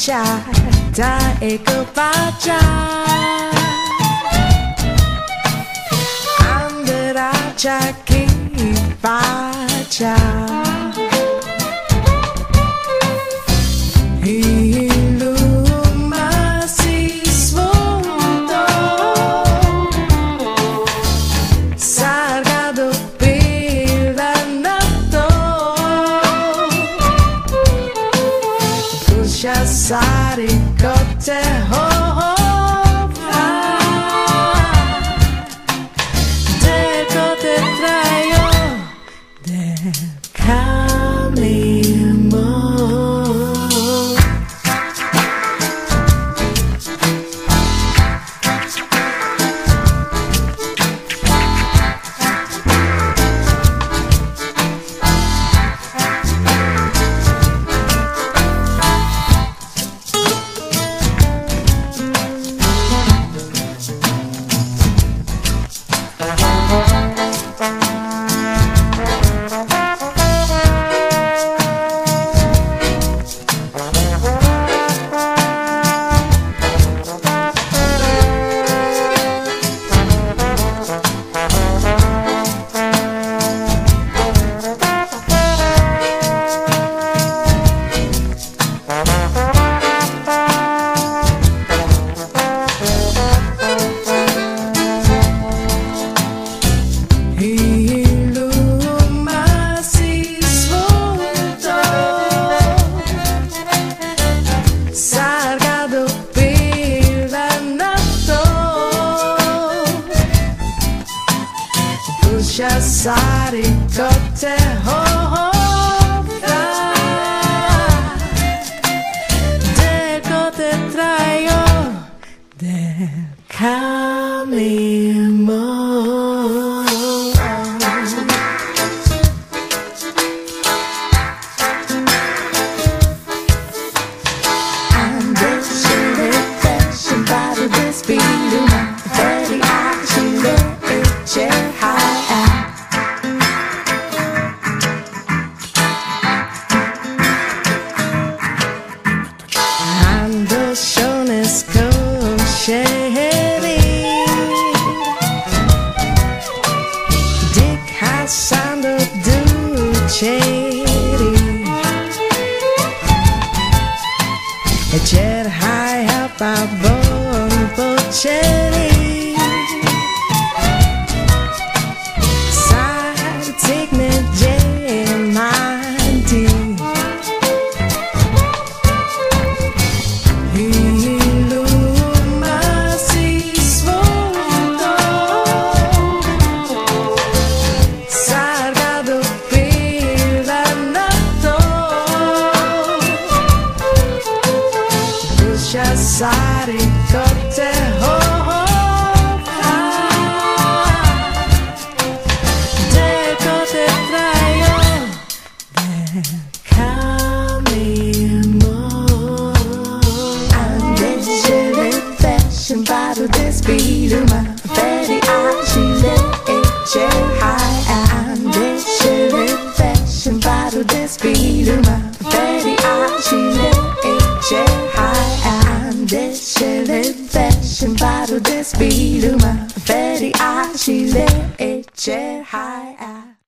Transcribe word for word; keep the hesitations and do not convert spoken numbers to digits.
bacia, dai che bacia. Andrà già chi bacia. Illumasi sfondo, sargado pilanato, pusha sari kote hova, del kote trayo, del camino. Sari kote hova, del kote trayo, del camino. I'm wishing reflection by the speed of my very action, Cherhaya. Sando duceri e Cherhaya pa bon boceri Sar tigne gemanti Illumasi sfondo sari kote hova, del kote trayo, del camino. I'm wishing reflection by the speed of my